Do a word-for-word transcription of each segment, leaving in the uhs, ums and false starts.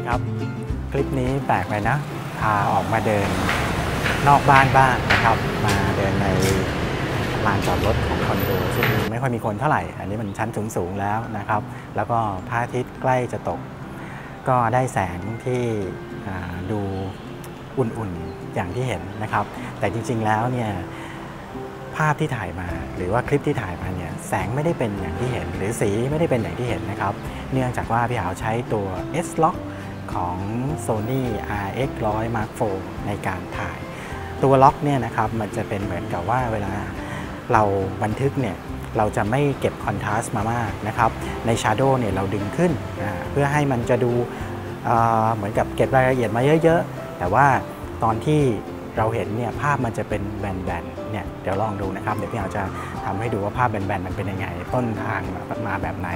ครับคลิปนี้แปลกไปนะพาออกมาเดินนอกบ้านบ้างนะครับมาเดินในลานจอดรถของคอนโดซึ่งไม่ค่อยมีคนเท่าไหร่อันนี้มันชั้นสูงๆแล้วนะครับแล้วก็พระอาทิตย์ใกล้จะตกก็ได้แสงที่ดูอุ่นๆอย่างที่เห็นนะครับแต่จริงๆแล้วเนี่ยภาพที่ถ่ายมาหรือว่าคลิปที่ถ่ายมาเนี่ยแสงไม่ได้เป็นอย่างที่เห็นหรือสีไม่ได้เป็นอย่างที่เห็นนะครับเนื่องจากว่าพี่หาวใช้ตัว S-Log ของ Sony อาร์ เอ็กซ์ หนึ่งร้อย มาร์ค โฟร์ ในการถ่ายตัวล็อกเนี่ยนะครับมันจะเป็นเหมือนกับว่าเวลาเราบันทึกเนี่ยเราจะไม่เก็บคอนทราสต์มามากนะครับใน Shadow เนี่ยเราดึงขึ้นเพื่อให้มันจะดูเหมือนกับเก็บรายละเอียดมาเยอะๆแต่ว่าตอนที่เราเห็นเนี่ยภาพมันจะเป็นแบนๆเนี่ยเดี๋ยวลองดูนะครับเดี๋ยวพี่เอาจะทำให้ดูว่าภาพแบนๆมันเป็นยังไงต้นทางมาแบบไหน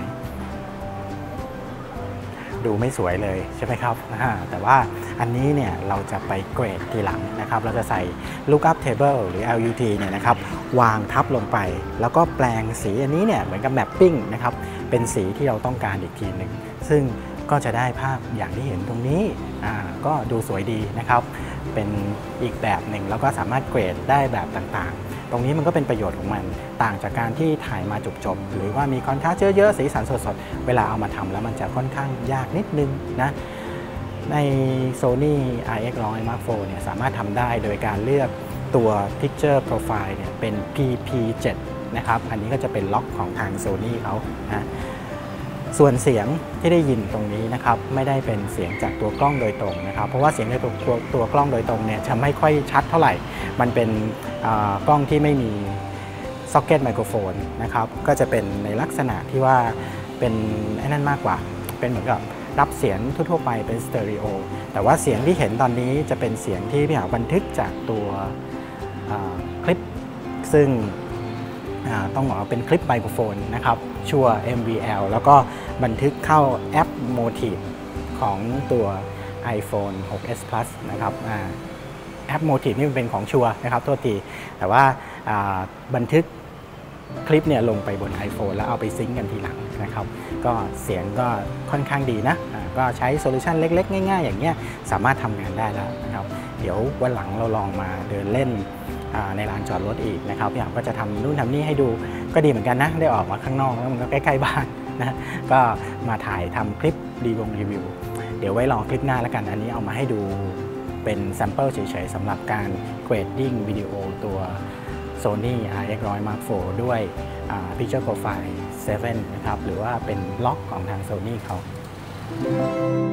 ดูไม่สวยเลยใช่ไหมครับแต่ว่าอันนี้เนี่ยเราจะไปเกรดทีหลังนะครับเราจะใส่ lookup table หรือ แอล ยู ที เนี่ยนะครับวางทับลงไปแล้วก็แปลงสีอันนี้เนี่ยเหมือนกับแมปปิ้งนะครับเป็นสีที่เราต้องการอีกทีหนึ่งซึ่งก็จะได้ภาพอย่างที่เห็นตรงนี้ก็ดูสวยดีนะครับเป็นอีกแบบหนึ่งแล้วก็สามารถเกรดได้แบบต่างๆตรงนี้มันก็เป็นประโยชน์ของมันต่างจากการที่ถ่ายมาจบๆหรือว่ามีคอนทราสต์เยอะๆสีสันสดๆเวลาเอามาทำแล้วมันจะค่อนข้างยากนิดนึงนะใน Sony อาร์ เอ็กซ์ หนึ่งร้อย มาร์ค โฟร์ เนี่ยสามารถทำได้โดยการเลือกตัว Picture Profile เนี่ยเป็น พี พี เซเว่น นะครับอันนี้ก็จะเป็นล็อกของทาง Sony เขานะส่วนเสียงที่ได้ยินตรงนี้นะครับไม่ได้เป็นเสียงจากตัวกล้องโดยตรงนะครับเพราะว่าเสียงในตัวตัวตัวกล้องโดยตรงเนี่ยจะไม่ค่อยชัดเท่าไหร่มันเป็นกล้องที่ไม่มีซ็อกเก็ตไมโครโฟนนะครับก็จะเป็นในลักษณะที่ว่าเป็นไอ้นั่นมากกว่าเป็นเหมือนกับรับเสียงทั่วๆไปเป็นสเตอริโอแต่ว่าเสียงที่เห็นตอนนี้จะเป็นเสียงที่พี่หาบันทึกจากตัวคลิปซึ่งต้องบอกว่าเป็นคลิปไมโครโฟนนะครับชัวร์ เอ็ม วี แอล แล้วก็บันทึกเข้าแอป Motif ของตัว iPhone ซิก เอส Plus นะครับแอป Motif นี่เป็นของชัวร์นะครับโทษทีแต่ว่าบันทึกคลิปเนี่ยลงไปบน iPhone แล้วเอาไปซิงก์กันทีหลังนะครับก็เสียงก็ค่อนข้างดีนะก็ใช้โซลูชันเล็กๆง่ายๆอย่างเงี้ยสามารถทำงานได้แล้วนะครับเดี๋ยววันหลังเราลองมาเดินเล่นในลานจอดรถอีกนะครับพี่หามก็จะทำนู่นทำนี่ให้ดูก็ดีเหมือนกันนะได้ออกมาข้างนอกแล้วมันก็ใกล้ๆบ้านนะก็มาถ่ายทำคลิปรีวงรีวิวเดี๋ยวไว้ลองคลิปหน้าแล้วกันอันนี้เอามาให้ดูเป็นแซมเปิลเฉยๆสำหรับการเกรดดิ้งวิดีโอตัว Sony อาร์ เอ็กซ์ หนึ่งร้อย มาร์ค โฟร์ ด้วย Picture Profile เซเว่นนะครับหรือว่าเป็นล็อกของทาง Sony เขา